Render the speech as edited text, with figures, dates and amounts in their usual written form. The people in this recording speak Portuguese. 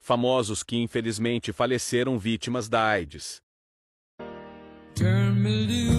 famosos que infelizmente faleceram vítimas da AIDS. Turn me loose.